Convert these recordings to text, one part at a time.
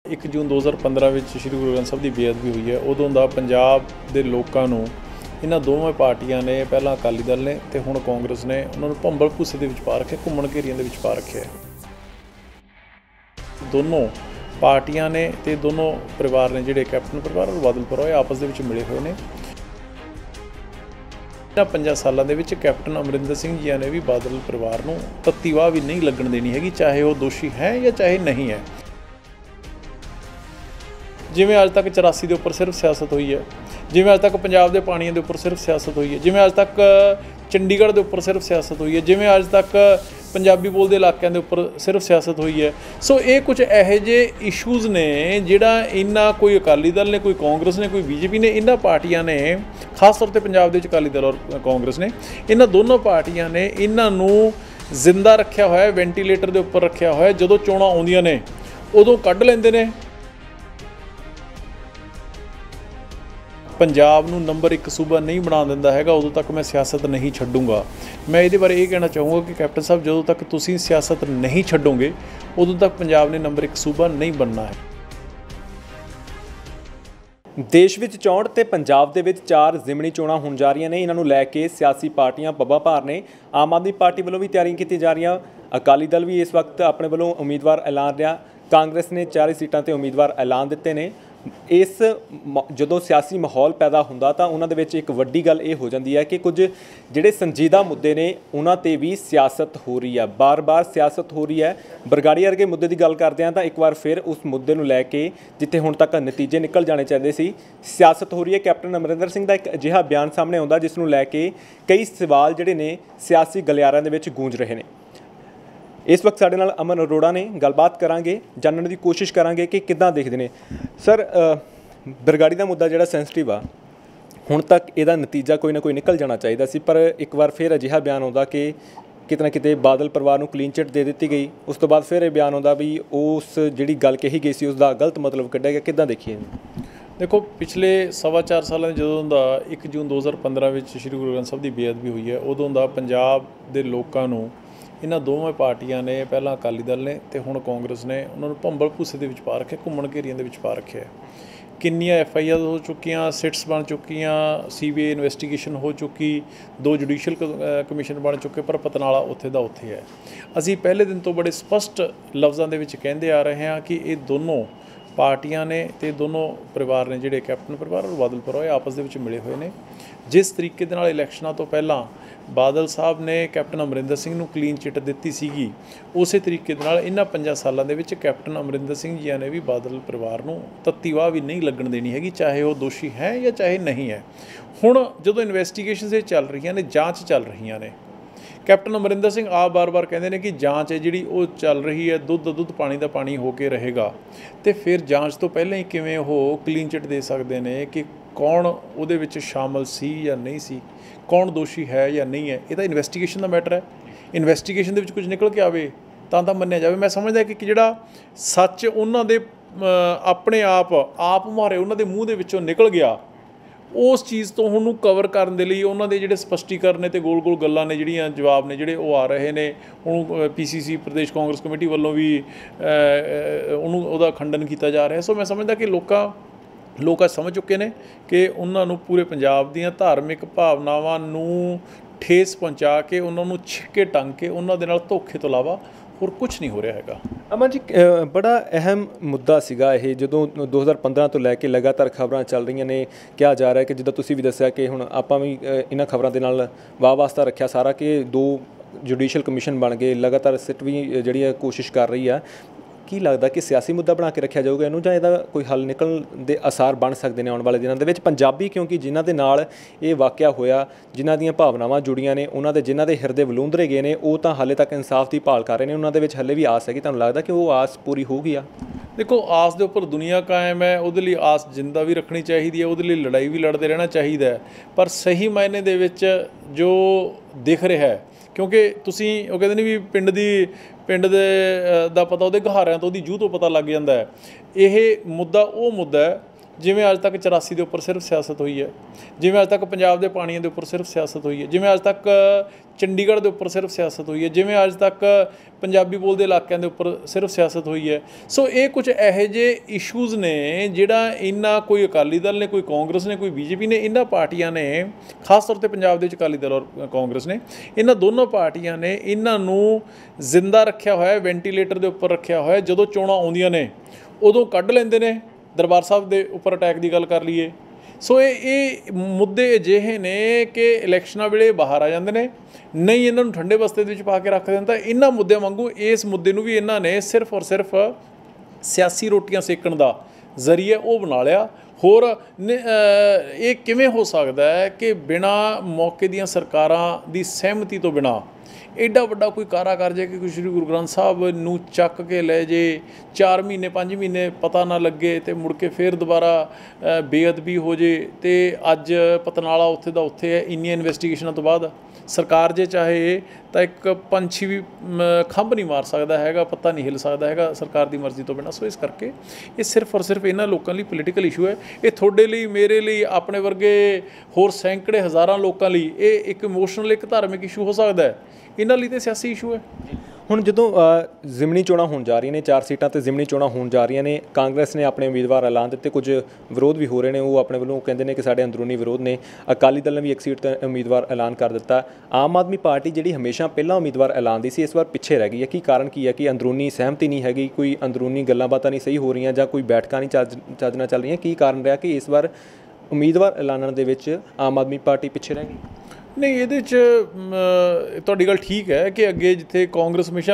1 ਜੂਨ 2015 ਵਿੱਚ ਸ਼੍ਰੀ ਗੁਰੂ ਗ੍ਰੰਥ ਸਾਹਿਬ ਦੀ ਬੇਅਦਬੀ ਹੋਈ ਹੈ। ਉਦੋਂ ਦਾ ਪੰਜਾਬ ਦੇ ਲੋਕਾਂ ਨੂੰ ਇਹਨਾਂ ਦੋਵੇਂ ਪਾਰਟੀਆਂ ਨੇ, ਪਹਿਲਾਂ ਅਕਾਲੀ ਦਲ ਨੇ ਤੇ ਹੁਣ ਕਾਂਗਰਸ ਨੇ, ਉਹਨਾਂ ਨੂੰ ਭੰਬਲ ਭੂਸੇ ਦੇ ਵਿੱਚ ਪਾ ਰੱਖਿਆ, ਘੁੰਮਣ ਘੇਰੀਆਂ ਦੇ ਵਿੱਚ ਪਾ ਰੱਖਿਆ। ਦੋਨੋਂ ਪਾਰਟੀਆਂ ਨੇ ਤੇ ਦੋਨੋਂ ਪਰਿਵਾਰ ਨੇ, ਜਿਹੜੇ ਕੈਪਟਨ ਪਰਿਵਾਰ ਔਰ ਬਾਦਲ ਪਰਿਵਾਰ, ਆਪਸ ਦੇ ਵਿੱਚ ਮਿਲੇ ਹੋਏ ਨੇ। 5 ਸਾਲਾਂ ਦੇ ਵਿੱਚ ਕੈਪਟਨ ਅਮਰਿੰਦਰ ਸਿੰਘ ਜੀ ਨੇ ਵੀ ਬਾਦਲ ਪਰਿਵਾਰ ਨੂੰ ਤੱਤੀ ਵਾਹ ਵੀ ਨਹੀਂ ਲੱਗਣ ਦੇਣੀ ਹੈਗੀ, ਚਾਹੇ ਉਹ ਦੋਸ਼ੀ ਹੈ ਜਾਂ ਚਾਹੇ ਨਹੀਂ ਹੈ। ਜਿਵੇਂ ਅੱਜ ਤੱਕ 84 ਦੇ ਉੱਪਰ ਸਿਰਫ ਸਿਆਸਤ ਹੋਈ ਹੈ, ਜਿਵੇਂ ਅੱਜ ਤੱਕ ਪੰਜਾਬ ਦੇ ਪਾਣੀਆਂ ਦੇ ਉੱਪਰ ਸਿਰਫ ਸਿਆਸਤ ਹੋਈ ਹੈ, ਜਿਵੇਂ ਅੱਜ ਤੱਕ ਚੰਡੀਗੜ੍ਹ ਦੇ ਉੱਪਰ ਸਿਰਫ ਸਿਆਸਤ ਹੋਈ ਹੈ, ਜਿਵੇਂ ਅੱਜ ਤੱਕ ਪੰਜਾਬੀ ਬੋਲਦੇ ਇਲਾਕਿਆਂ ਦੇ ਉੱਪਰ ਸਿਰਫ ਸਿਆਸਤ ਹੋਈ ਹੈ। ਸੋ ਇਹ ਕੁਝ ਇਹੋ ਜਿਹੇ ਇਸ਼ੂਜ਼ ਨੇ ਜਿਹੜਾ ਇਹਨਾਂ, ਕੋਈ ਅਕਾਲੀ ਦਲ ਨੇ, ਕੋਈ ਕਾਂਗਰਸ ਨੇ, ਕੋਈ ਬੀਜੇਪੀ ਨੇ, ਇਹਨਾਂ ਪਾਰਟੀਆਂ ਨੇ, ਖਾਸ ਤੌਰ 'ਤੇ ਪੰਜਾਬ ਦੇ ਵਿੱਚ ਅਕਾਲੀ ਦਲ ਔਰ ਕਾਂਗਰਸ ਨੇ, ਇਹਨਾਂ ਦੋਨੋਂ ਪਾਰਟੀਆਂ ਨੇ ਇਹਨਾਂ ਨੂੰ ਜ਼ਿੰਦਾ ਰੱਖਿਆ ਹੋਇਆ, ਵੈਂਟੀਲੇਟਰ ਦੇ ਉੱਪਰ ਰੱਖਿਆ ਹੋਇਆ। ਜਦੋਂ ਚੋਣਾਂ ਆਉਂਦੀਆਂ ਨੇ ਉਦੋਂ ਕੱਢ ਲੈਂਦੇ ਨੇ। ਪੰਜਾਬ ਨੂੰ ਨੰਬਰ 1 ਸੂਬਾ ਨਹੀਂ ਬਣਾ ਦਿੰਦਾ ਹੈਗਾ, ਉਦੋਂ ਤੱਕ ਮੈਂ ਸਿਆਸਤ ਨਹੀਂ ਛੱਡੂੰਗਾ। ਮੈਂ ਇਹਦੇ ਬਾਰੇ ਇਹ ਕਹਿਣਾ ਚਾਹੂੰਗਾ ਕਿ ਕੈਪਟਨ ਸਾਹਿਬ, ਜਦੋਂ ਤੱਕ ਤੁਸੀਂ ਸਿਆਸਤ ਨਹੀਂ ਛੱਡੋਗੇ ਉਦੋਂ ਤੱਕ ਪੰਜਾਬ ਨੇ ਨੰਬਰ 1 ਸੂਬਾ ਨਹੀਂ ਬਣਨਾ ਹੈ। ਦੇਸ਼ ਵਿੱਚ 64 ਤੇ ਪੰਜਾਬ ਦੇ ਵਿੱਚ 4 ਜ਼ਿਮਨੀ ਚੋਣਾਂ ਹੋਣ ਜਾ ਰਹੀਆਂ ਨੇ। ਇਹਨਾਂ ਨੂੰ ਲੈ ਕੇ ਸਿਆਸੀ ਪਾਰਟੀਆਂ ਪੱਬਾਂ ਭਾਰ ਨੇ। ਆਮ ਆਦਮੀ ਪਾਰਟੀ ਵੱਲੋਂ ਵੀ ਤਿਆਰੀਆਂ ਕੀਤੀਆਂ ਜਾ ਰਹੀਆਂ। ਅਕਾਲੀ ਦਲ ਵੀ ਇਸ ਵਕਤ ਆਪਣੇ ਵੱਲੋਂ ਉਮੀਦਵਾਰ ਐਲਾਨ ਰਿਹਾ। ਕਾਂਗਰਸ ਨੇ 4 ਸੀਟਾਂ ਤੇ ਉਮੀਦਵਾਰ ਐਲਾਨ ਦਿੱਤੇ ਨੇ। ਇਸ ਜਦੋਂ ਸਿਆਸੀ ਮਾਹੌਲ ਪੈਦਾ ਹੁੰਦਾ ਤਾਂ ਉਹਨਾਂ ਦੇ ਵਿੱਚ ਇੱਕ ਵੱਡੀ ਗੱਲ ਇਹ ਹੋ ਜਾਂਦੀ ਹੈ ਕਿ ਕੁਝ ਜਿਹੜੇ ਸੰਜੀਦਾ ਮੁੱਦੇ ਨੇ ਉਹਨਾਂ 'ਤੇ ਵੀ ਸਿਆਸਤ ਹੋ ਰਹੀ ਹੈ, ਬਾਰ-ਬਾਰ ਸਿਆਸਤ ਹੋ ਰਹੀ ਹੈ। ਬਰਗਾੜੀ ਵਰਗੇ ਮੁੱਦੇ ਦੀ ਗੱਲ ਕਰਦੇ ਹਾਂ ਤਾਂ ਇੱਕ ਵਾਰ ਫਿਰ ਉਸ ਮੁੱਦੇ ਨੂੰ ਲੈ ਕੇ ਜਿੱਥੇ ਹੁਣ ਤੱਕ ਨਤੀਜੇ ਨਿਕਲ ਜਾਣੇ ਚਾਹੀਦੇ ਸੀ, ਸਿਆਸਤ ਹੋ ਰਹੀ ਹੈ। ਕੈਪਟਨ ਅਮਰਿੰਦਰ ਸਿੰਘ ਦਾ ਇੱਕ ਅਜਿਹਾ ਬਿਆਨ ਸਾਹਮਣੇ ਆਉਂਦਾ ਜਿਸ ਨੂੰ ਲੈ ਕੇ ਕਈ ਸਵਾਲ ਜਿਹੜੇ ਨੇ ਸਿਆਸੀ ਗਲਿਆਰਿਆਂ ਦੇ ਵਿੱਚ ਗੂੰਜ ਰਹੇ ਨੇ। ਇਸ ਵਕਤ ਸਾਡੇ ਨਾਲ ਅਮਨ ਅਰੋੜਾ ਨੇ, ਗੱਲਬਾਤ ਕਰਾਂਗੇ, ਜਾਣਨ ਦੀ ਕੋਸ਼ਿਸ਼ ਕਰਾਂਗੇ ਕਿ ਕਿੱਦਾਂ ਦੇਖਦੇ ਨੇ। ਸਰ, ਬਰਗਾੜੀ ਦਾ ਮੁੱਦਾ ਜਿਹੜਾ ਸੈਂਸਿਟਿਵ ਆ, ਹੁਣ ਤੱਕ ਇਹਦਾ ਨਤੀਜਾ ਕੋਈ ਨਾ ਕੋਈ ਨਿਕਲ ਜਾਣਾ ਚਾਹੀਦਾ ਸੀ, ਪਰ ਇੱਕ ਵਾਰ ਫਿਰ ਅਜਿਹਾ ਬਿਆਨ ਆਉਂਦਾ ਕਿ ਕਿਤੇ ਨਾ ਕਿਤੇ ਬਾਦਲ ਪਰਿਵਾਰ ਨੂੰ ਕਲੀਨ ਚਿੱਟ ਦੇ ਦਿੱਤੀ ਗਈ। ਉਸ ਤੋਂ ਬਾਅਦ ਫਿਰ ਇਹ ਬਿਆਨ ਆਉਂਦਾ ਵੀ ਉਸ ਜਿਹੜੀ ਗੱਲ ਕਹੀ ਗਈ ਸੀ ਉਸ ਦਾ ਗਲਤ ਮਤਲਬ ਕੱਢਿਆ ਗਿਆ। ਕਿੱਦਾਂ ਦੇਖੀਏ? ਦੇਖੋ, ਪਿਛਲੇ 4.25 ਸਾਲਾਂ ਜਦੋਂ ਦਾ 1 ਜੂਨ 2015 ਵਿੱਚ ਸ਼੍ਰੀ ਗੁਰੂ ਗ੍ਰੰਥ ਸਾਹਿਬ ਦੀ ਬੇਅਦਬੀ ਹੋਈ ਹੈ, ਉਦੋਂ ਦਾ ਪੰਜਾਬ ਦੇ ਲੋਕਾਂ ਨੂੰ ਇਹਨਾਂ ਦੋਵੇਂ ਪਾਰਟੀਆਂ ਨੇ, ਪਹਿਲਾਂ ਅਕਾਲੀ ਦਲ ਨੇ ਤੇ ਹੁਣ ਕਾਂਗਰਸ ਨੇ, ਉਹਨਾਂ ਨੂੰ ਭੰਬਲ ਭੂਸੇ ਦੇ ਵਿੱਚ ਪਾ ਰੱਖਿਆ, ਘੁੰਮਣ ਘੇਰੀਆਂ ਦੇ ਵਿੱਚ ਪਾ ਰੱਖਿਆ। ਕਿੰਨੀਆਂ FIR ਹੋ ਚੁੱਕੀਆਂ, ਸਿਟਸ ਬਣ ਚੁੱਕੀਆਂ, CBI ਇਨਵੈਸਟੀਗੇਸ਼ਨ ਹੋ ਚੁੱਕੀ, 2 ਜੁਡੀਸ਼ੀਅਲ ਕਮਿਸ਼ਨ ਬਣ ਚੁੱਕੇ, ਪਰ ਪਤਨਾਲਾ ਉੱਥੇ ਦਾ ਉੱਥੇ ਹੈ। ਅਸੀਂ ਪਹਿਲੇ ਦਿਨ ਤੋਂ ਬੜੇ ਸਪਸ਼ਟ ਲਫ਼ਜ਼ਾਂ ਦੇ ਵਿੱਚ ਕਹਿੰਦੇ ਆ ਰਹੇ ਹਾਂ ਕਿ ਇਹ ਦੋਨੋਂ ਪਾਰਟੀਆਂ ਨੇ ਤੇ ਦੋਨੋਂ ਪਰਿਵਾਰ ਨੇ, ਜਿਹੜੇ ਕੈਪਟਨ ਪਰਿਵਾਰ ਔਰ ਬਾਦਲ ਪਰਿਵਾਰ, ਆਪਸ ਦੇ ਵਿੱਚ ਮਿਲੇ ਹੋਏ ਨੇ। ਜਿਸ ਤਰੀਕੇ ਦੇ ਨਾਲ ਇਲੈਕਸ਼ਨਾਂ ਤੋਂ ਪਹਿਲਾਂ ਬਾਦਲ ਸਾਹਿਬ ਨੇ ਕੈਪਟਨ ਅਮਰਿੰਦਰ ਸਿੰਘ ਨੂੰ ਕਲੀਨ ਚਿੱਟ ਦਿੱਤੀ ਸੀਗੀ, ਉਸੇ ਤਰੀਕੇ ਦੇ ਨਾਲ ਇਹਨਾਂ 5 ਸਾਲਾਂ ਦੇ ਵਿੱਚ ਕੈਪਟਨ ਅਮਰਿੰਦਰ ਸਿੰਘ ਜੀ ਨੇ ਵੀ ਬਾਦਲ ਪਰਿਵਾਰ ਨੂੰ ਤੱਤੀ ਵਾਹ ਵੀ ਨਹੀਂ ਲੱਗਣ ਦੇਣੀ ਹੈਗੀ, ਚਾਹੇ ਉਹ ਦੋਸ਼ੀ ਹੈ ਜਾਂ ਚਾਹੇ ਨਹੀਂ ਹੈ। ਹੁਣ ਜਦੋਂ ਇਨਵੈਸਟੀਗੇਸ਼ਨਸ ਇਹ ਚੱਲ ਰਹੀਆਂ ਨੇ, ਜਾਂਚ ਚੱਲ ਰਹੀਆਂ ਨੇ, ਕੈਪਟਨ ਅਮਰਿੰਦਰ ਸਿੰਘ ਆਪ ਬਾਰ-ਬਾਰ ਕਹਿੰਦੇ ਨੇ ਕਿ ਜਾਂਚ ਹੈ ਜਿਹੜੀ ਉਹ ਚੱਲ ਰਹੀ ਹੈ, ਦੁੱਧ ਪਾਣੀ ਦਾ ਪਾਣੀ ਹੋ ਕੇ ਰਹੇਗਾ। ਤੇ ਫਿਰ ਜਾਂਚ ਤੋਂ ਪਹਿਲਾਂ ਹੀ ਕਿਵੇਂ ਉਹ ਕਲੀਨ ਚਿੱਟ ਦੇ ਸਕਦੇ ਨੇ ਕਿ ਕੌਣ ਉਹਦੇ ਵਿੱਚ ਸ਼ਾਮਲ ਸੀ ਜਾਂ ਨਹੀਂ ਸੀ, ਕੌਣ ਦੋਸ਼ੀ ਹੈ ਜਾਂ ਨਹੀਂ ਹੈ? ਇਹ ਤਾਂ ਇਨਵੈਸਟੀਗੇਸ਼ਨ ਦਾ ਮੈਟਰ ਹੈ। ਇਨਵੈਸਟੀਗੇਸ਼ਨ ਦੇ ਵਿੱਚ ਕੁਝ ਨਿਕਲ ਕੇ ਆਵੇ ਤਾਂ ਮੰਨਿਆ ਜਾਵੇ। ਮੈਂ ਸਮਝਦਾ ਕਿ ਜਿਹੜਾ ਸੱਚ ਉਹਨਾਂ ਦੇ ਆਪਣੇ ਆਪ ਮਾਰੇ ਉਹਨਾਂ ਦੇ ਮੂੰਹ ਦੇ ਵਿੱਚੋਂ ਨਿਕਲ ਗਿਆ, ਉਸ ਚੀਜ਼ ਤੋਂ ਉਹਨੂੰ ਕਵਰ ਕਰਨ ਦੇ ਲਈ ਉਹਨਾਂ ਦੇ ਜਿਹੜੇ ਸਪਸ਼ਟੀਕਰਨ ਨੇ ਤੇ ਗੋਲ ਗੱਲਾਂ ਨੇ, ਜਿਹੜੀਆਂ ਜਵਾਬ ਨੇ ਜਿਹੜੇ ਉਹ ਆ ਰਹੇ ਨੇ। ਹੁਣ PCC ਪ੍ਰਦੇਸ਼ ਕਾਂਗਰਸ ਕਮੇਟੀ ਵੱਲੋਂ ਵੀ ਉਹਦਾ ਖੰਡਨ ਕੀਤਾ ਜਾ ਰਿਹਾ। ਸੋ ਮੈਂ ਸਮਝਦਾ ਕਿ ਲੋਕ ਸਮਝ ਚੁੱਕੇ ਨੇ ਕਿ ਉਹਨਾਂ ਨੂੰ ਪੂਰੇ ਪੰਜਾਬ ਦੀਆਂ ਧਾਰਮਿਕ ਭਾਵਨਾਵਾਂ ਨੂੰ ਠੇਸ ਪਹੁੰਚਾ ਕੇ, ਉਹਨਾਂ ਨੂੰ ਛਿੱਕੇ ਟੰਗ ਕੇ, ਉਹਨਾਂ ਦੇ ਨਾਲ ਧੋਖੇ ਤੋਂ ਇਲਾਵਾ ਹੋਰ ਕੁਝ ਨਹੀਂ ਹੋ ਰਿਹਾ ਹੈਗਾ। ਅਮਨ ਜੀ, ਬੜਾ ਅਹਿਮ ਮੁੱਦਾ ਸੀਗਾ ਇਹ, ਜਦੋਂ 2015 ਤੋਂ ਲੈ ਕੇ ਲਗਾਤਾਰ ਖਬਰਾਂ ਚੱਲ ਰਹੀਆਂ ਨੇ। ਕਿਹਾ ਜਾ ਰਿਹਾ ਕਿ ਜਿੱਦਾਂ ਤੁਸੀਂ ਵੀ ਦੱਸਿਆ ਕਿ ਹੁਣ ਆਪਾਂ ਵੀ ਇਹਨਾਂ ਖਬਰਾਂ ਦੇ ਨਾਲ ਵਾਸਤਾ ਰੱਖਿਆ ਸਾਰਾ ਕਿ 2 ਜੁਡੀਸ਼ੀਅਲ ਕਮਿਸ਼ਨ ਬਣ ਗਏ, ਲਗਾਤਾਰ ਸਿੱਟ ਵੀ ਜਿਹੜੀ ਕੋਸ਼ਿਸ਼ ਕਰ ਰਹੀ ਆ। ਕੀ ਲੱਗਦਾ ਕਿ ਸਿਆਸੀ ਮੁੱਦਾ ਬਣਾ ਕੇ ਰੱਖਿਆ ਜਾਊਗਾ ਇਹਨੂੰ, ਜਾਂ ਇਹਦਾ ਕੋਈ ਹੱਲ ਨਿਕਲਣ ਦੇ ਆਸਾਰ ਬਣ ਸਕਦੇ ਨੇ ਆਉਣ ਵਾਲੇ ਦਿਨਾਂ ਦੇ ਵਿੱਚ? ਪੰਜਾਬੀ, ਕਿਉਂਕਿ ਜਿਨ੍ਹਾਂ ਦੇ ਨਾਲ ਇਹ ਵਾਕਿਆ ਹੋਇਆ, ਜਿਨ੍ਹਾਂ ਦੀਆਂ ਭਾਵਨਾਵਾਂ ਜੁੜੀਆਂ ਨੇ, ਉਹਨਾਂ ਦੇ ਜਿਨ੍ਹਾਂ ਦੇ ਹਿਰਦੇ ਵਲੂੰਦਰੇ ਗਏ ਨੇ, ਉਹ ਤਾਂ ਹਾਲੇ ਤੱਕ ਇਨਸਾਫ ਦੀ ਭਾਲ ਕਰ ਰਹੇ ਨੇ। ਉਹਨਾਂ ਦੇ ਵਿੱਚ ਹਾਲੇ ਵੀ ਆਸ ਹੈਗੀ। ਤੁਹਾਨੂੰ ਲੱਗਦਾ ਕਿ ਉਹ ਆਸ ਪੂਰੀ ਹੋ ਗਈ ਆ? ਦੇਖੋ, ਆਸ ਦੇ ਉੱਪਰ ਦੁਨੀਆ ਕਾਇਮ ਹੈ, ਉਹਦੇ ਲਈ ਆਸ ਜਿੰਦਾ ਵੀ ਰੱਖਣੀ ਚਾਹੀਦੀ ਹੈ, ਉਹਦੇ ਲਈ ਲੜਾਈ ਵੀ ਲੜਦੇ ਰਹਿਣਾ ਚਾਹੀਦਾ ਹੈ। ਪਰ ਸਹੀ ਮਾਇਨੇ ਦੇ ਵਿੱਚ ਜੋ ਦਿਖ ਰਿਹਾ ਹੈ, ਕਿਉਂਕਿ ਤੁਸੀਂ ਉਹ ਕਹਿੰਦੇ ਨੇ ਵੀ ਪਿੰਡ ਦਾ ਪਤਾ ਉਹਦੇ ਗਹਾਰਿਆਂ ਤੋਂ, ਉਹਦੀ ਜੂਹ ਤੋਂ ਪਤਾ ਲੱਗ ਜਾਂਦਾ ਹੈ। ਇਹ ਮੁੱਦਾ ਉਹ ਮੁੱਦਾ ਹੈ ਜਿਵੇਂ ਅੱਜ ਤੱਕ 84 ਦੇ ਉੱਪਰ ਸਿਰਫ ਸਿਆਸਤ ਹੋਈ ਹੈ, ਜਿਵੇਂ ਅੱਜ ਤੱਕ ਪੰਜਾਬ ਦੇ ਪਾਣੀਆਂ ਦੇ ਉੱਪਰ ਸਿਰਫ ਸਿਆਸਤ ਹੋਈ ਹੈ, ਜਿਵੇਂ ਅੱਜ ਤੱਕ ਚੰਡੀਗੜ੍ਹ ਦੇ ਉੱਪਰ ਸਿਰਫ ਸਿਆਸਤ ਹੋਈ ਹੈ, ਜਿਵੇਂ ਅੱਜ ਤੱਕ ਪੰਜਾਬੀ ਬੋਲਦੇ ਇਲਾਕਿਆਂ ਦੇ ਉੱਪਰ ਸਿਰਫ ਸਿਆਸਤ ਹੋਈ ਹੈ। ਸੋ ਇਹ ਕੁਝ ਇਹੋ ਜਿਹੇ ਇਸ਼ੂਜ਼ ਨੇ ਜਿਹੜਾ ਇਹਨਾਂ ਕੋਈ ਅਕਾਲੀ ਦਲ ਨੇ, ਕੋਈ ਕਾਂਗਰਸ ਨੇ, ਕੋਈ ਬੀਜੇਪੀ ਨੇ, ਇਹਨਾਂ ਪਾਰਟੀਆਂ ਨੇ, ਖਾਸ ਤੌਰ 'ਤੇ ਪੰਜਾਬ ਦੇ ਵਿੱਚ ਅਕਾਲੀ ਦਲ ਔਰ ਕਾਂਗਰਸ ਨੇ, ਇਹਨਾਂ ਦੋਨੋਂ ਪਾਰਟੀਆਂ ਨੇ ਇਹਨਾਂ ਨੂੰ ਜ਼ਿੰਦਾ ਰੱਖਿਆ ਹੋਇਆ, ਵੈਂਟੀਲੇਟਰ ਦੇ ਉੱਪਰ ਰੱਖਿਆ ਹੋਇਆ। ਜਦੋਂ ਚੋਣਾਂ ਆਉਂਦੀਆਂ ਨੇ ਉਦੋਂ ਕੱਢ ਲੈਂਦੇ ਨੇ। ਦਰਬਾਰ ਸਾਹਿਬ ਦੇ ਉੱਪਰ ਅਟੈਕ ਦੀ ਗੱਲ ਕਰ ਲਈਏ। ਸੋ ਇਹ ਮੁੱਦੇ ਅਜਿਹੇ ਨੇ ਕਿ ਇਲੈਕਸ਼ਨਾਂ ਵੇਲੇ ਬਾਹਰ ਆ ਜਾਂਦੇ ਨੇ, ਨਹੀਂ ਇਹਨਾਂ ਨੂੰ ਠੰਡੇ ਬਸਤੇ ਦੇ ਵਿੱਚ ਪਾ ਕੇ ਰੱਖ ਦੇਣ। ਤਾਂ ਇਹਨਾਂ ਮੁੱਦਿਆਂ ਵਾਂਗੂ ਇਸ ਮੁੱਦੇ ਨੂੰ ਵੀ ਇਹਨਾਂ ਨੇ ਸਿਰਫ ਔਰ ਸਿਰਫ ਸਿਆਸੀ ਰੋਟੀਆਂ ਸੇਕਣ ਦਾ ਜ਼ਰੀਆ ਉਹ ਬਣਾ ਲਿਆ। ਹੋਰ ਇਹ ਕਿਵੇਂ ਹੋ ਸਕਦਾ ਹੈ ਕਿ ਬਿਨਾਂ ਮੌਕੇ ਦੀਆਂ ਸਰਕਾਰਾਂ ਦੀ ਸਹਿਮਤੀ ਤੋਂ ਬਿਨਾਂ ਐਡਾ ਵੱਡਾ ਕੋਈ ਕਾਰਾ ਕਰ ਜਾਏ ਕਿ ਕੋਈ ਸ਼੍ਰੀ ਗੁਰੂ ਗ੍ਰੰਥ ਸਾਹਿਬ ਨੂੰ ਚੱਕ ਕੇ ਲੈ ਜੇ, 4 ਮਹੀਨੇ 5 ਮਹੀਨੇ ਪਤਾ ਨਾ ਲੱਗੇ ਅਤੇ ਮੁੜ ਕੇ ਫਿਰ ਦੁਬਾਰਾ ਬੇਅਦਬੀ ਹੋ ਜੇ। ਅਤੇ ਅੱਜ ਪਤਨਾਲਾ ਉੱਥੇ ਦਾ ਉੱਥੇ ਹੈ। ਇੰਨੀਆਂ ਇਨਵੈਸਟੀਗੇਸ਼ਨਾਂ ਤੋਂ ਬਾਅਦ ਸਰਕਾਰ ਜੇ ਚਾਹੇ ਤਾਂ ਇੱਕ ਪੰਛੀ ਵੀ ਖੰਭ ਨਹੀਂ ਮਾਰ ਸਕਦਾ ਹੈਗਾ, ਪੱਤਾ ਨਹੀਂ ਹਿੱਲ ਸਕਦਾ ਹੈਗਾ ਸਰਕਾਰ ਦੀ ਮਰਜ਼ੀ ਤੋਂ ਬਿਨਾਂ। ਸੋ ਇਸ ਕਰਕੇ ਇਹ ਸਿਰਫ ਔਰ ਸਿਰਫ ਇਹਨਾਂ ਲੋਕਾਂ ਲਈ ਪੋਲੀਟੀਕਲ ਇਸ਼ੂ ਹੈ। ਇਹ ਤੁਹਾਡੇ ਲਈ, ਮੇਰੇ ਲਈ, ਆਪਣੇ ਵਰਗੇ ਹੋਰ ਸੈਂਕੜੇ ਹਜ਼ਾਰਾਂ ਲੋਕਾਂ ਲਈ ਇਹ ਇੱਕ ਇਮੋਸ਼ਨਲ, ਇੱਕ ਧਾਰਮਿਕ ਇਸ਼ੂ ਹੋ ਸਕਦਾ ਹੈ। ਇਹਨਾਂ ਲਈ ਤਾਂ ਸਿਆਸੀ ਇਸ਼ੂ ਹੈ। ਹੁਣ ਜਦੋਂ ਜ਼ਿਮਨੀ ਚੋਣਾਂ ਹੋਣ ਜਾ ਰਹੀਆਂ ਨੇ, 4 ਸੀਟਾਂ 'ਤੇ ਜ਼ਿਮਨੀ ਚੋਣਾਂ ਹੋਣ ਜਾ ਰਹੀਆਂ ਨੇ, ਕਾਂਗਰਸ ਨੇ ਆਪਣੇ ਉਮੀਦਵਾਰ ਐਲਾਨ ਦਿੱਤੇ, ਕੁਝ ਵਿਰੋਧ ਵੀ ਹੋ ਰਹੇ ਨੇ, ਉਹ ਆਪਣੇ ਵੱਲੋਂ ਕਹਿੰਦੇ ਨੇ ਕਿ ਸਾਡੇ ਅੰਦਰੂਨੀ ਵਿਰੋਧ ਨੇ। ਅਕਾਲੀ ਦਲ ਨੇ ਵੀ 1 ਸੀਟ 'ਤੇ ਉਮੀਦਵਾਰ ਐਲਾਨ ਕਰ ਦਿੱਤਾ। ਆਮ ਆਦਮੀ ਪਾਰਟੀ ਜਿਹੜੀ ਹਮੇਸ਼ਾ ਪਹਿਲਾਂ ਉਮੀਦਵਾਰ ਐਲਾਨਦੀ ਸੀ, ਇਸ ਵਾਰ ਪਿੱਛੇ ਰਹਿ ਗਈ ਹੈ। ਕੀ ਕਾਰਨ ਕੀ ਹੈ? ਕਿ ਅੰਦਰੂਨੀ ਸਹਿਮਤੀ ਨਹੀਂ ਹੈਗੀ, ਕੋਈ ਅੰਦਰੂਨੀ ਗੱਲਾਂ ਬਾਤਾਂ ਨਹੀਂ ਸਹੀ ਹੋ ਰਹੀਆਂ, ਜਾਂ ਕੋਈ ਬੈਠਕਾਂ ਨਹੀਂ ਚੱਜ ਨਾਲ ਚੱਲ ਰਹੀਆਂ? ਕੀ ਕਾਰਨ ਰਿਹਾ ਕਿ ਇਸ ਵਾਰ ਉਮੀਦਵਾਰ ਐਲਾਨਣ ਦੇ ਵਿੱਚ ਆਮ ਆਦਮੀ ਪਾਰਟੀ ਪਿੱਛੇ ਰਹਿ ਗਈ? ਨਹੀਂ, ਇਹਦੇ 'ਚ ਤੁਹਾਡੀ ਗੱਲ ਠੀਕ ਹੈ ਕਿ ਅੱਗੇ ਜਿੱਥੇ ਕਾਂਗਰਸ ਹਮੇਸ਼ਾ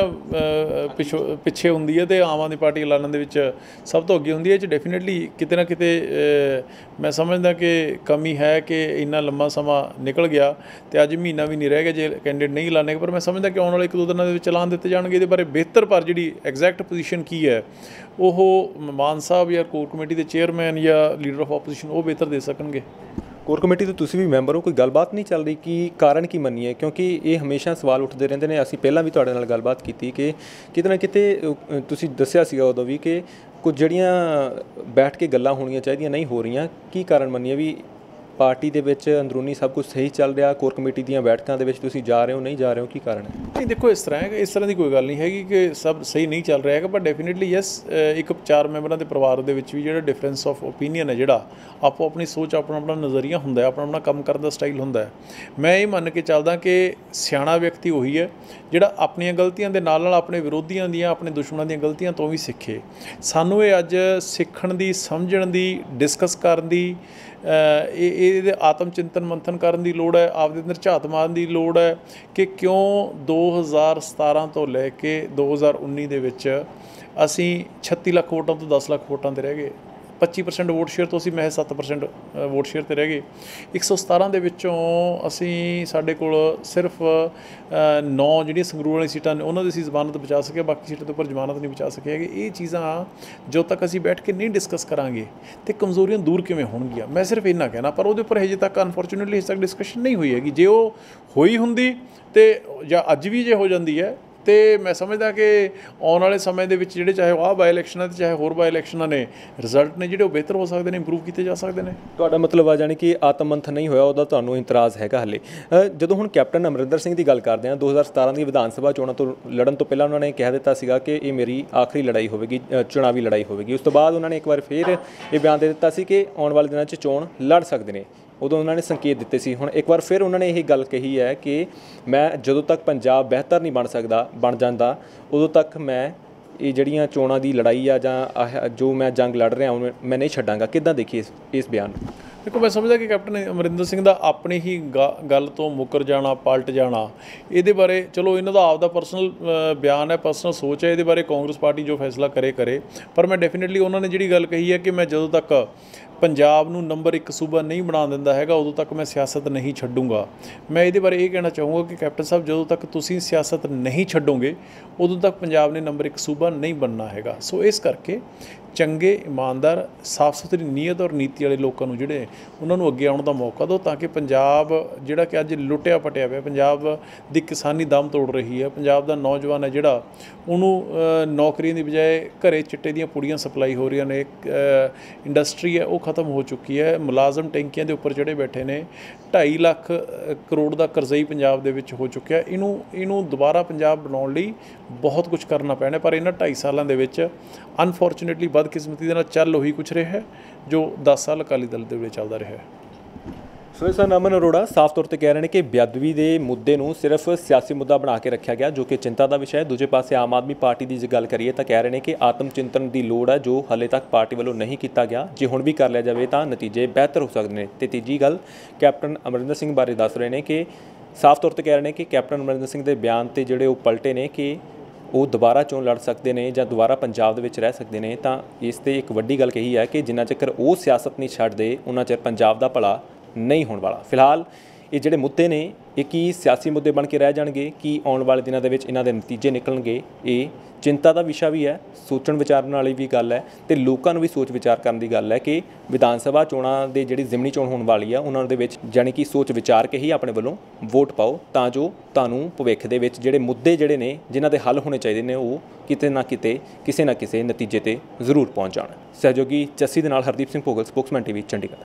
ਪਿੱਛੇ ਹੁੰਦੀ ਹੈ ਅਤੇ ਆਮ ਆਦਮੀ ਪਾਰਟੀ ਐਲਾਨਣ ਦੇ ਵਿੱਚ ਸਭ ਤੋਂ ਅੱਗੇ ਹੁੰਦੀ ਹੈ। ਇਹ 'ਚ ਡੈਫੀਨੇਟਲੀ ਕਿਤੇ ਨਾ ਕਿਤੇ ਮੈਂ ਸਮਝਦਾ ਕਿ ਕਮੀ ਹੈ ਕਿ ਇੰਨਾ ਲੰਮਾ ਸਮਾਂ ਨਿਕਲ ਗਿਆ ਅਤੇ ਅੱਜ ਮਹੀਨਾ ਵੀ ਨਹੀਂ ਰਹਿ ਗਿਆ ਜੇ ਕੈਂਡੀਡੇਟ ਨਹੀਂ ਐਲਾਨੇ। ਪਰ ਮੈਂ ਸਮਝਦਾ ਕਿ ਆਉਣ ਵਾਲੇ 1-2 ਦਿਨਾਂ ਦੇ ਵਿੱਚ ਐਲਾਨ ਦਿੱਤੇ ਜਾਣਗੇ ਇਹਦੇ ਬਾਰੇ ਬਿਹਤਰ। ਪਰ ਜਿਹੜੀ ਐਗਜ਼ੈਕਟ ਪੋਜੀਸ਼ਨ ਕੀ ਹੈ ਉਹ ਮਾਨ ਸਾਹਿਬ ਜਾਂ ਕੋਰ ਕਮੇਟੀ ਦੇ ਚੇਅਰਮੈਨ ਜਾਂ ਲੀਡਰ ਆਫ ਆਪੋਜੀਸ਼ਨ ਉਹ ਬਿਹਤਰ ਦੇ ਸਕਣਗੇ। ਕੋਰ ਕਮੇਟੀ ਤੋਂ ਤੁਸੀਂ ਵੀ ਮੈਂਬਰ ਹੋ, ਕੋਈ ਗੱਲਬਾਤ ਨਹੀਂ ਚੱਲ ਰਹੀ? ਕੀ ਕਾਰਨ ਕੀ ਮੰਨੀਏ? ਕਿਉਂਕਿ ਇਹ ਹਮੇਸ਼ਾ ਸਵਾਲ ਉੱਠਦੇ ਰਹਿੰਦੇ ਨੇ। ਅਸੀਂ ਪਹਿਲਾਂ ਵੀ ਤੁਹਾਡੇ ਨਾਲ ਗੱਲਬਾਤ ਕੀਤੀ ਕਿ ਕਿਤੇ ਨਾ ਕਿਤੇ ਤੁਸੀਂ ਦੱਸਿਆ ਸੀਗਾ ਉਦੋਂ ਵੀ ਕਿ ਕੁਝ ਜਿਹੜੀਆਂ ਬੈਠ ਕੇ ਗੱਲਾਂ ਹੋਣੀਆਂ ਚਾਹੀਦੀਆਂ ਨਹੀਂ ਹੋ ਰਹੀਆਂ। ਕੀ ਕਾਰਨ ਮੰਨੀਏ ਵੀ ਪਾਰਟੀ ਦੇ ਵਿੱਚ ਅੰਦਰੂਨੀ ਸਭ ਕੁਝ ਸਹੀ ਚੱਲ ਰਿਹਾ? ਕੋਰ ਕਮੇਟੀ ਦੀਆਂ ਬੈਠਕਾਂ ਦੇ ਵਿੱਚ ਤੁਸੀਂ ਜਾ ਰਹੇ ਹੋ, ਨਹੀਂ ਜਾ ਰਹੇ ਹੋ? ਕੀ ਕਾਰਨ ਹੈ? ਨਹੀਂ, ਦੇਖੋ ਇਸ ਤਰ੍ਹਾਂ ਹੈ ਕਿ ਇਸ ਤਰ੍ਹਾਂ ਦੀ ਕੋਈ ਗੱਲ ਨਹੀਂ ਹੈਗੀ ਕਿ ਸਭ ਸਹੀ ਨਹੀਂ ਚੱਲ ਰਿਹਾ ਹੈਗਾ। ਪਰ ਡੈਫੀਨੇਟਲੀ ਯੈਸ, ਇੱਕ 4 ਮੈਂਬਰਾਂ ਦੇ ਪਰਿਵਾਰ ਦੇ ਵਿੱਚ ਵੀ ਜਿਹੜਾ ਡਿਫਰੈਂਸ ਆਫ ਓਪੀਨੀਅਨ ਹੈ, ਜਿਹੜਾ ਆਪੋ ਆਪਣੀ ਸੋਚ, ਆਪਣਾ ਆਪਣਾ ਨਜ਼ਰੀਆ ਹੁੰਦਾ, ਆਪਣਾ ਆਪਣਾ ਕੰਮ ਕਰਨ ਦਾ ਸਟਾਈਲ ਹੁੰਦਾ ਹੈ। ਮੈਂ ਇਹ ਮੰਨ ਕੇ ਚੱਲਦਾ ਕਿ ਸਿਆਣਾ ਵਿਅਕਤੀ ਉਹੀ ਹੈ ਜਿਹੜਾ ਆਪਣੀਆਂ ਗਲਤੀਆਂ ਦੇ ਨਾਲ ਨਾਲ ਆਪਣੇ ਵਿਰੋਧੀਆਂ ਦੀਆਂ, ਆਪਣੇ ਦੁਸ਼ਮਣਾਂ ਦੀਆਂ ਗਲਤੀਆਂ ਤੋਂ ਵੀ ਸਿੱਖੇ। ਸਾਨੂੰ ਇਹ ਅੱਜ ਸਿੱਖਣ ਦੀ, ਸਮਝਣ ਦੀ, ਡਿਸਕਸ ਕਰਨ ਦੀ, ਇਹਦੇ ਆਤਮ ਚਿੰਤਨ ਮੰਥਨ ਕਰਨ ਦੀ ਲੋੜ ਹੈ। ਆਪਦੇ ਅੰਦਰ ਝਾਤ ਮਾਰਨ ਦੀ ਲੋੜ ਹੈ ਕਿ ਕਿਉਂ 2017 ਤੋਂ ਲੈ ਕੇ 2019 ਦੇ ਵਿੱਚ ਅਸੀਂ 36 ਲੱਖ ਵੋਟਾਂ ਤੋਂ 10 ਲੱਖ ਵੋਟਾਂ 'ਤੇ ਰਹਿ ਗਏ। 25% ਵੋਟ ਸ਼ੇਅਰ ਤੋਂ ਅਸੀਂ ਮਹਿਜ਼ 7% ਵੋਟ ਸ਼ੇਅਰ 'ਤੇ ਰਹਿ ਗਏ। 117 ਦੇ ਵਿੱਚੋਂ ਸਾਡੇ ਕੋਲ ਸਿਰਫ 9 ਜਿਹੜੀਆਂ ਸੰਗਰੂਰ ਵਾਲੀਆਂ ਸੀਟਾਂ ਨੇ ਉਹਨਾਂ ਦੀ ਅਸੀਂ ਜ਼ਮਾਨਤ ਬਚਾ ਸਕੇ, ਬਾਕੀ ਸੀਟਾਂ ਦੇ ਉੱਪਰ ਜ਼ਮਾਨਤ ਨਹੀਂ ਬਚਾ ਸਕੇ ਹੈਗੇ। ਇਹ ਚੀਜ਼ਾਂ ਜਦੋਂ ਤੱਕ ਅਸੀਂ ਬੈਠ ਕੇ ਨਹੀਂ ਡਿਸਕਸ ਕਰਾਂਗੇ ਅਤੇ ਕਮਜ਼ੋਰੀਆਂ ਦੂਰ ਕਿਵੇਂ ਹੋਣਗੀਆਂ? ਮੈਂ ਸਿਰਫ ਇੰਨਾ ਕਹਿਣਾ। ਪਰ ਉਹਦੇ ਉੱਪਰ ਹਜੇ ਤੱਕ ਅਨਫੋਰਚੂਨੇਟਲੀ ਹਜੇ ਤੱਕ ਡਿਸਕਸ਼ਨ ਨਹੀਂ ਹੋਈ ਹੈਗੀ। ਜੇ ਉਹ ਹੋਈ ਹੁੰਦੀ ਅਤੇ ਜਾਂ ਅੱਜ ਵੀ ਜੇ ਹੋ ਜਾਂਦੀ ਹੈ ਅਤੇ ਮੈਂ ਸਮਝਦਾ ਕਿ ਆਉਣ ਵਾਲੇ ਸਮੇਂ ਦੇ ਵਿੱਚ ਜਿਹੜੇ ਚਾਹੇ ਆਹ ਬਾਈ ਇਲੈਕਸ਼ਨਾਂ ਅਤੇ ਚਾਹੇ ਹੋਰ ਬਾਈ ਇਲੈਕਸ਼ਨਾਂ ਨੇ, ਰਿਜ਼ਲਟ ਨੇ ਜਿਹੜੇ ਉਹ ਬਿਹਤਰ ਹੋ ਸਕਦੇ ਨੇ, ਇੰਪਰੂਵ ਕੀਤੇ ਜਾ ਸਕਦੇ ਨੇ। ਤੁਹਾਡਾ ਮਤਲਬ ਆ ਜਾਣੀ ਕਿ ਆਤਮ ਮੰਥਨ ਨਹੀਂ ਹੋਇਆ, ਉਹਦਾ ਤੁਹਾਨੂੰ ਇਤਰਾਜ਼ ਹੈਗਾ ਹਾਲੇ। ਜਦੋਂ ਹੁਣ ਕੈਪਟਨ ਅਮਰਿੰਦਰ ਸਿੰਘ ਦੀ ਗੱਲ ਕਰਦੇ ਹਾਂ, 2017 ਦੀ ਵਿਧਾਨ ਸਭਾ ਚੋਣਾਂ ਤੋਂ ਲੜਨ ਤੋਂ ਪਹਿਲਾਂ ਉਹਨਾਂ ਨੇ ਕਹਿ ਦਿੱਤਾ ਸੀਗਾ ਕਿ ਇਹ ਮੇਰੀ ਆਖਰੀ ਲੜਾਈ ਹੋਵੇਗੀ, ਚੁਣਾਵੀ ਲੜਾਈ ਹੋਵੇਗੀ। ਉਸ ਤੋਂ ਬਾਅਦ ਉਹਨਾਂ ਨੇ ਇੱਕ ਵਾਰ ਫਿਰ ਇਹ ਬਿਆਨ ਦੇ ਦਿੱਤਾ ਸੀ ਕਿ ਆਉਣ ਵਾਲੇ ਦਿਨਾਂ 'ਚ ਚੋਣ ਲੜ ਸਕਦੇ ਨੇ। ਉਦੋਂ ਉਹਨਾਂ ਨੇ ਸੰਕੇਤ ਦਿੱਤੇ ਸੀ। ਹੁਣ ਇੱਕ ਵਾਰ ਫਿਰ ਉਹਨਾਂ ਨੇ ਇਹ ਗੱਲ ਕਹੀ ਹੈ ਕਿ ਮੈਂ ਜਦੋਂ ਤੱਕ ਪੰਜਾਬ ਬਿਹਤਰ ਨਹੀਂ ਬਣ ਜਾਂਦਾ ਉਦੋਂ ਤੱਕ ਮੈਂ ਇਹ ਜਿਹੜੀਆਂ ਚੋਣਾਂ ਦੀ ਲੜਾਈ ਆ ਜਾਂ ਜੋ ਮੈਂ ਜੰਗ ਲੜ ਰਿਹਾ ਮੈਂ ਨਹੀਂ ਛੱਡਾਂਗਾ। ਕਿੱਦਾਂ ਦੇਖੀਏ ਇਸ ਬਿਆਨ ਨੂੰ? ਦੇਖੋ, ਮੈਂ ਸਮਝਦਾ ਕਿ ਕੈਪਟਨ ਅਮਰਿੰਦਰ ਸਿੰਘ ਦਾ ਆਪਣੀ ਹੀ ਗੱਲ ਤੋਂ ਮੁੱਕਰ ਜਾਣਾ, ਪਲਟ ਜਾਣਾ, ਇਹਦੇ ਬਾਰੇ ਚਲੋ ਇਹਨਾਂ ਦਾ ਆਪਦਾ ਪਰਸਨਲ ਬਿਆਨ ਹੈ, ਪਰਸਨਲ ਸੋਚ ਹੈ। ਇਹਦੇ ਬਾਰੇ ਕਾਂਗਰਸ ਪਾਰਟੀ ਜੋ ਫੈਸਲਾ ਕਰੇ। ਪਰ ਮੈਂ ਡੈਫੀਨੇਟਲੀ ਉਹਨਾਂ ਨੇ ਜਿਹੜੀ ਗੱਲ ਕਹੀ ਹੈ ਕਿ ਮੈਂ ਜਦੋਂ ਤੱਕ ਪੰਜਾਬ ਨੂੰ ਨੰਬਰ 1 ਸੂਬਾ ਨਹੀਂ ਬਣਾ ਦਿੰਦਾ ਹੈਗਾ ਉਦੋਂ ਤੱਕ ਮੈਂ ਸਿਆਸਤ ਨਹੀਂ ਛੱਡੂੰਗਾ। ਮੈਂ ਇਹਦੇ ਬਾਰੇ ਇਹ ਕਹਿਣਾ ਚਾਹੂੰਗਾ ਕਿ ਕੈਪਟਨ ਸਾਹਿਬ, ਜਦੋਂ ਤੱਕ ਤੁਸੀਂ ਸਿਆਸਤ ਨਹੀਂ ਛੱਡੋਗੇ ਉਦੋਂ ਤੱਕ ਪੰਜਾਬ ਨੇ ਨੰਬਰ 1 ਸੂਬਾ ਨਹੀਂ ਬਣਨਾ ਹੈਗਾ। ਸੋ ਇਸ ਕਰਕੇ ਚੰਗੇ ਇਮਾਨਦਾਰ ਸਾਫ਼ ਸੁਥਰੀ ਨੀਅਤ ਔਰ ਨੀਤੀ ਵਾਲੇ ਲੋਕਾਂ ਨੂੰ ਜਿਹੜੇ ਉਹਨਾਂ ਨੂੰ ਅੱਗੇ ਆਉਣ ਦਾ ਮੌਕਾ ਦਿਓ, ਤਾਂ ਕਿ ਪੰਜਾਬ ਜਿਹੜਾ ਕਿ ਅੱਜ ਲੁੱਟਿਆ ਪਟਿਆ ਪਿਆ, ਪੰਜਾਬ ਦੀ ਕਿਸਾਨੀ ਦਮ ਤੋੜ ਰਹੀ ਹੈ, ਪੰਜਾਬ ਦਾ ਨੌਜਵਾਨ ਹੈ ਜਿਹੜਾ ਉਹਨੂੰ ਨੌਕਰੀਆਂ ਦੀ ਬਜਾਏ ਘਰੇ ਚਿੱਟੇ ਦੀਆਂ ਪੁੜੀਆਂ ਸਪਲਾਈ ਹੋ ਰਹੀਆਂ ਨੇ, ਇੰਡਸਟਰੀ ਹੈ ਉਹ ਖਤਮ ਹੋ ਚੁੱਕੀ ਹੈ, ਮੁਲਾਜ਼ਮ ਟੈਂਕੀਆਂ ਦੇ ਉੱਪਰ ਜਿਹੜੇ ਬੈਠੇ ਨੇ, 2.5 ਲੱਖ ਕਰੋੜ ਦਾ ਕਰਜ਼ਈ ਪੰਜਾਬ ਦੇ ਵਿੱਚ ਹੋ ਚੁੱਕਿਆ। ਇਹਨੂੰ ਦੁਬਾਰਾ ਪੰਜਾਬ ਬਣਾਉਣ ਲਈ ਬਹੁਤ ਕੁਝ ਕਰਨਾ ਪੈਣਾ, ਪਰ ਇਹਨਾਂ 2.5 ਸਾਲਾਂ ਦੇ ਵਿੱਚ ਅਨਫੋਰਚੂਨੇਟਲੀ ਬਦਕਿਸਮਤੀ ਦੇ ਨਾਲ ਚੱਲ ਉਹੀ ਕੁਛ ਰਿਹਾ ਹੈ ਜੋ 10 ਸਾਲ ਅਕਾਲੀ ਦਲ ਦੇ ਵੇਲੇ ਚੱਲਦਾ ਰਿਹਾ। ਸੋ ਇਸ ਅਮਨ ਅਰੋੜਾ ਸਾਫ਼ ਤੌਰ ਤੇ ਕਹਿ ਰਹੇ ਨੇ ਕਿ ਬੇਅਦਬੀ ਦੇ ਮੁੱਦੇ ਨੂੰ ਸਿਰਫ ਸਿਆਸੀ ਮੁੱਦਾ ਬਣਾ ਕੇ ਰੱਖਿਆ ਗਿਆ, ਜੋ ਕਿ ਚਿੰਤਾ ਦਾ ਵਿਸ਼ਾ ਹੈ। ਦੂਜੇ ਪਾਸੇ ਆਮ ਆਦਮੀ ਪਾਰਟੀ ਦੀ ਜੇ ਗੱਲ ਕਰੀਏ ਤਾਂ ਕਹਿ ਰਹੇ ਨੇ ਕਿ ਆਤਮ ਚਿੰਤਨ ਦੀ ਲੋੜ ਹੈ, ਜੋ ਹਾਲੇ ਤੱਕ ਪਾਰਟੀ ਵੱਲੋਂ ਨਹੀਂ ਕੀਤਾ ਗਿਆ। ਜੇ ਹੁਣ ਵੀ ਕਰ ਲਿਆ ਜਾਵੇ ਤਾਂ ਨਤੀਜੇ ਬਿਹਤਰ ਹੋ ਸਕਦੇ ਨੇ। ਤੇ ਤੀਜੀ ਗੱਲ ਕੈਪਟਨ ਅਮਰਿੰਦਰ ਸਿੰਘ ਬਾਰੇ ਦੱਸ ਰਹੇ ਨੇ ਕਿ ਸਾਫ਼ ਤੌਰ ਤੇ ਕਹਿ ਰਹੇ ਨੇ ਕਿ ਕੈਪਟਨ ਅਮਰਿੰਦਰ ਸਿੰਘ ਦੇ ਬਿਆਨ ਤੇ ਜਿਹੜੇ ਉਹ ਪਲਟੇ ਨੇ ਕਿ ਉਹ ਦੁਬਾਰਾ ਚੋਣ ਲੜ ਸਕਦੇ ਨੇ ਜਾਂ ਦੁਬਾਰਾ ਪੰਜਾਬ ਦੇ ਵਿੱਚ ਰਹਿ ਸਕਦੇ ਨੇ, ਤਾਂ ਇਸ 'ਤੇ ਇੱਕ ਵੱਡੀ ਗੱਲ ਕਹੀ ਹੈ ਕਿ ਜਿੰਨਾ ਚਿਰ ਉਹ ਸਿਆਸਤ ਨਹੀਂ ਛੱਡਦੇ ਉਹਨਾਂ ਚਿਰ ਪੰਜਾਬ ਦਾ ਭਲਾ ਨਹੀਂ ਹੋਣ ਵਾਲਾ। ਫਿਲਹਾਲ ਇਹ ਜਿਹੜੇ ਮੁੱਦੇ ਨੇ ਇਹ ਕੀ ਸਿਆਸੀ ਮੁੱਦੇ ਬਣ ਕੇ ਰਹਿ ਜਾਣਗੇ, ਕੀ ਆਉਣ ਵਾਲੇ ਦਿਨਾਂ ਦੇ ਵਿੱਚ ਇਹਨਾਂ ਦੇ ਨਤੀਜੇ ਨਿਕਲਣਗੇ, ਇਹ ਚਿੰਤਾ ਦਾ ਵਿਸ਼ਾ ਵੀ ਹੈ, ਸੋਚਣ ਵਿਚਾਰਨ ਵਾਲੀ ਵੀ ਗੱਲ ਹੈ ਤੇ ਲੋਕਾਂ ਨੂੰ ਵੀ ਸੋਚ ਵਿਚਾਰ ਕਰਨ ਦੀ ਗੱਲ ਹੈ ਕਿ ਵਿਧਾਨ ਸਭਾ ਚੋਣਾਂ ਦੇ ਜਿਹੜੀ ਜ਼ਿਮਨੀ ਚੋਣ ਹੋਣ ਵਾਲੀ ਆ ਉਹਨਾਂ ਦੇ ਵਿੱਚ ਜਾਣੀ ਕਿ ਸੋਚ ਵਿਚਾਰ ਕੇ ਹੀ ਆਪਣੇ ਵੱਲੋਂ ਵੋਟ ਪਾਓ, ਤਾਂ ਜੋ ਤੁਹਾਨੂੰ ਭਵਿੱਖ ਦੇ ਵਿੱਚ ਜਿਹੜੇ ਮੁੱਦੇ ਜਿਹੜੇ ਨੇ ਜਿਨ੍ਹਾਂ ਦੇ ਹੱਲ ਹੋਣੇ ਚਾਹੀਦੇ ਨੇ ਉਹ ਕਿਤੇ ਨਾ ਕਿਤੇ ਕਿਸੇ ਨਾ ਕਿਸੇ ਨਤੀਜੇ ਤੇ ਜ਼ਰੂਰ ਪਹੁੰਚ ਜਾਣ। ਸਹਿਯੋਗੀ ਚੱਸੀ ਦੇ ਨਾਲ ਹਰਦੀਪ ਸਿੰਘ ਭੋਗਲ, ਸਪੋਕਸਮੈਨ ਟੀਵੀ, ਚੰਡੀਗੜ੍ਹ।